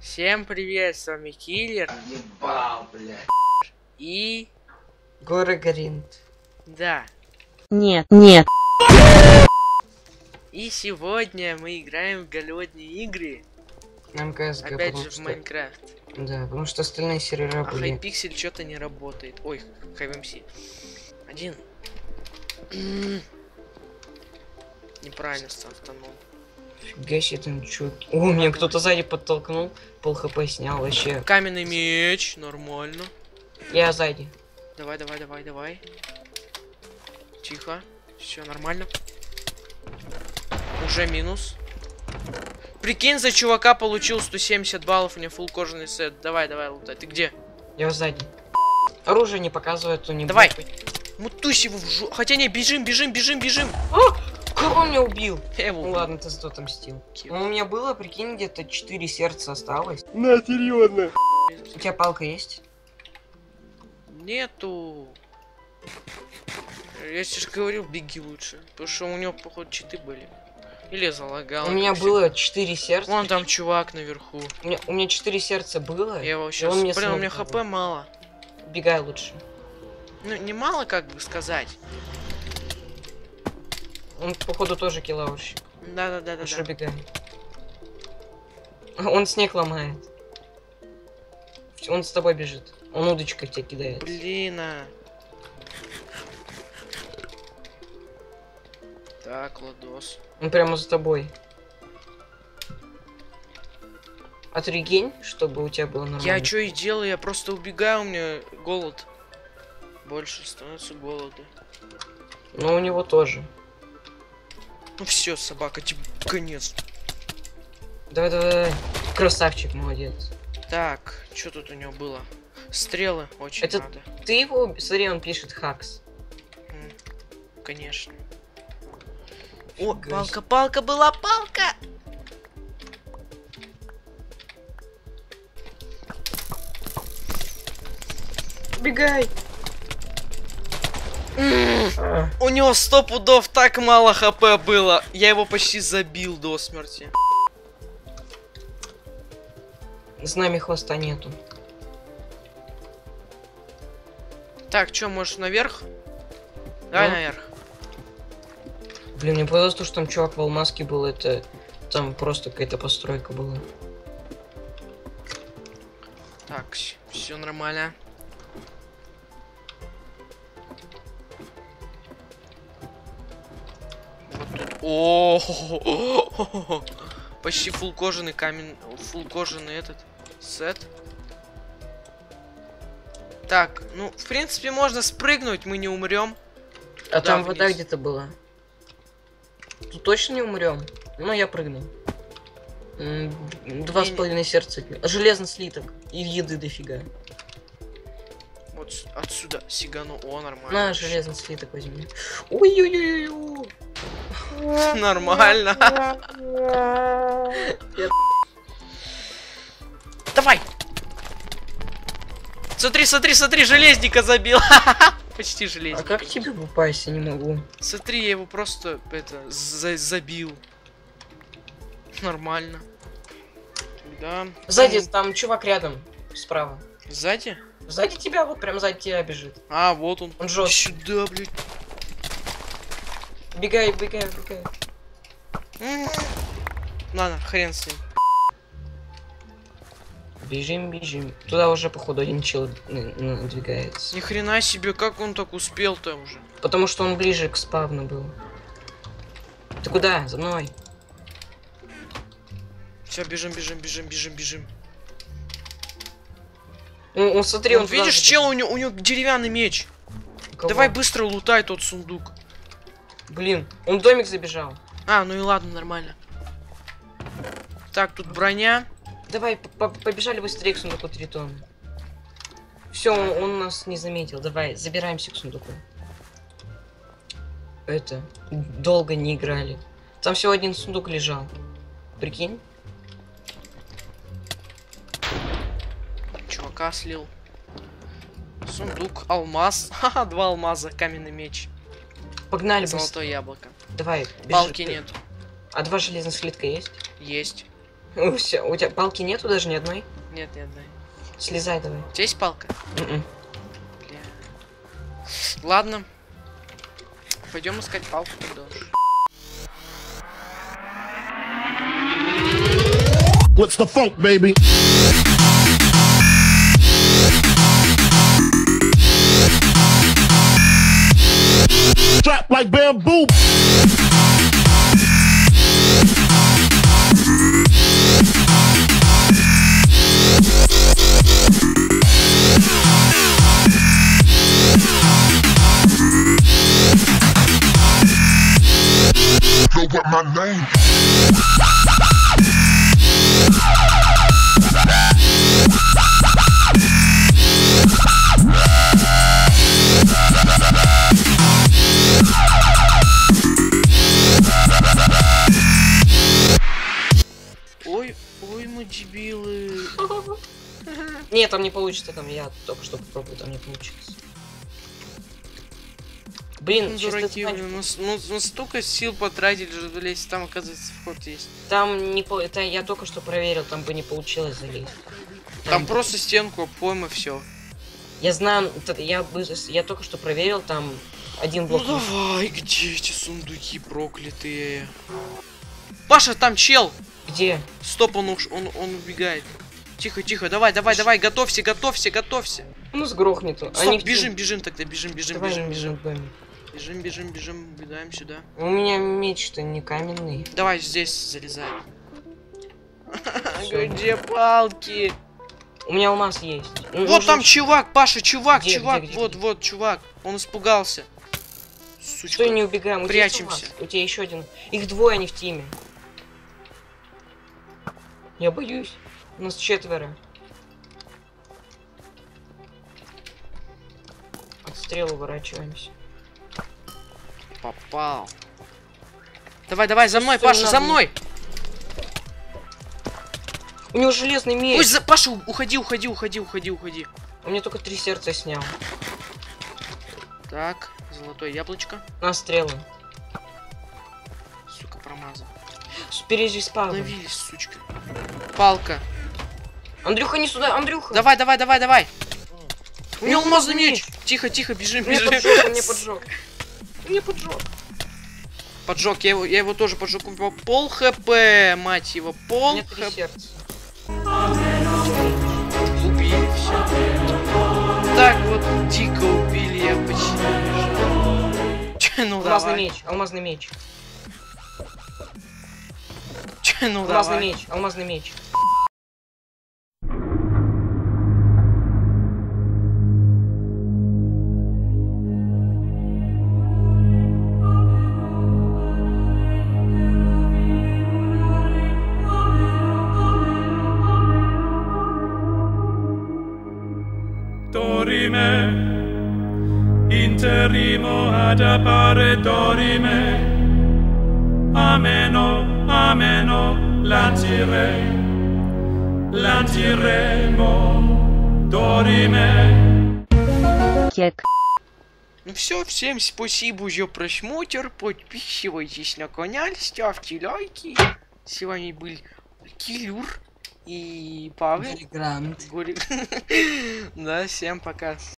Всем привет, с вами Киллер. Ебал, блядь. И... Гора Горинт. Да. Нет, нет. И сегодня мы играем в голодные игры. Нам CSGO, Опять же потому в что... Майнкрафт. Да, потому что остальные сервера А были... Hypixel что-то не работает. Ой, HiveMC. Один. Неправильно стартанул. Фига себе, там чё... О, меня кто-то сзади подтолкнул. Пол хп снял вообще. Каменный меч, нормально. Я сзади. Давай, давай, давай, давай. Тихо. Все нормально. Уже минус. Прикинь, за чувака получил 170 баллов, у меня фулл кожаный сет. Давай, давай, лутай. Ты где? Я сзади. Оружие не показывает, то не... Давай. будет. Мутусь его в жу... Хотя не, бежим, бежим, бежим, бежим. Кого он меня убил? Я его Ну убил. ладно, ты зато отомстил. Ну, у меня было, прикинь, где-то 4 сердца осталось. На, серьезно. У тебя палка есть? Нету. Я тебе же говорил, беги лучше. Потому что у него, походу, читы были. Или залагал. У меня было 4 сердца. Вон там чувак наверху. У меня 4 сердца было. Я его и сейчас... он мне Блин, у меня смог хп дал. мало. Бегай лучше. Ну, не мало, как бы сказать. Он, походу, тоже киллаурщик. Да-да-да-да. Лучше бегай. Он снег ломает. Он с тобой бежит. Он удочкой тебя кидает. Блин, Так, ладос. Он прямо за тобой. Отрегень, чтобы у тебя было нормально. Я что и делаю, я просто убегаю, у меня голод. Больше становится голода. Но у него тоже. Ну все, собака, тебе конец. Давай, давай, давай. Красавчик, молодец. Так, что тут у него было? Стрелы очень Это- надо. Ты его, смотри, он пишет хакс. Конечно. О, Фига палка, палка была, палка! Бегай. У него 100 пудов так мало хп было. Я его почти забил до смерти. С нами хвоста нету. Так, что, можешь наверх? Давай Ну. наверх. Блин, мне показалось, что там чувак в алмазке был, это... Там просто какая-то постройка была. Так, все нормально. Вот тут. О, почти фулл кожаный камень, фулл кожаный этот сет. Так, ну в принципе можно спрыгнуть, мы не умрем. А там вниз. вода где-то была. Тут точно не умрем? Ну, я прыгну. 2,5 сердца. Железный слиток. И еды дофига. Вот отсюда сигану. О, нормально. На, железный слиток возьми. Ой-ой-ой-ой. Нормально. Давай! Смотри, смотри, смотри, железника забил. Почти А железник. как тебе попасть? Я не могу. Смотри, я его просто забил. Нормально. Да. Сзади там чувак рядом. Справа. Сзади? Сзади тебя, вот прям сзади тебя бежит. А, вот он. Он жёсткий. Сюда, блядь. Бегай, бегай, бегай. Ладно, хрен с ним. Бежим, бежим. Туда уже, походу, один чел надвигается. Ни хрена себе, как он так успел-то уже? Потому что он ближе к спавну был. Ты куда? За мной. Все, бежим, бежим, бежим, бежим, бежим. Он смотри, он Видишь, чел, у него деревянный меч. Давай быстро лутай тот сундук. Блин, он в домик забежал. А, ну и ладно, нормально. Так, тут броня. Давай, побежали быстрее к сундуку 3 тонны. Все, он нас не заметил. Давай, забираемся к сундуку. Это, долго не играли. Там всего один сундук лежал. Прикинь? Чувака слил. Сундук, алмаз. Ха-ха, 2 алмаза, каменный меч. Погнали Золотое быстрее. яблоко. Давай, бежи Палки ты. нет. А 2 железных слитка есть? Есть. Все, у тебя палки нету даже ни одной? Нет, нет, да. Слезай давай. У тебя есть палка? Мгм. Бля. Ладно. Пойдем искать палку тогда уж. What's the funk, baby? Strap like bamboo. Know what my name? Ой, ой, мы дебилы. Нет, там не получится, там я только что попробую, там не получится. Блин, Ну, чисто дураки, знать, блин, мы столько сил потратили, чтобы лезть, там, оказывается, вход есть. там не по... Это я только что проверил, там бы не получилось залезть. Там просто стенку обходим и все. Я знаю, я только что проверил, там один блок. Ну давай, где эти сундуки проклятые? Паша, там чел! Где? Стоп, он убегает. Тихо, тихо, давай, готовься. Ну сгрохнет он. Стоп, бежим тогда, бежим. Давай на домик. Бежим, убегаем сюда. У меня меч-то не каменный. Давай здесь залезай. Всё. Где палки? У меня алмаз есть. Ну, Вот нужно там ещё- чувак, Паша, чувак. Где? Вот, чувак. Он испугался. Сучка. Стой, не убегаем. У тебя есть Прячемся. алмаз? У тебя еще один. Их двое, они в тиме. Я боюсь. У нас 4. От стрел уворачиваемся. Попал. Давай, за мной, Всё, Паша, надо. за мной. У него железный меч. Ой, Паша, уходи. У меня только 3 сердца снял. Так, золотое яблочко. На стрелы. Сука, промазал. Впереди спал. Остановились, сучка. Палка. Андрюха, не сюда, Андрюха. Давай. У него алмазный меч. меч. Тихо, бежим. Меня поджег. Меня поджег. Поджег, я его тоже поджег. У него пол хп, мать его, У пол меня 3 хп. сердца. Убили все. Так вот дико убили, я почти. Че, ну давай. Алмазный меч. Че, ну Алмазный меч. Dorime, interimo ad appare dorime, ameno, lantiremo, dorime. Кек. Ну все, всем спасибо за просмотр. Подписывайтесь на канал, ставьте лайки. С вами был Киллер и Павел. Да, всем пока.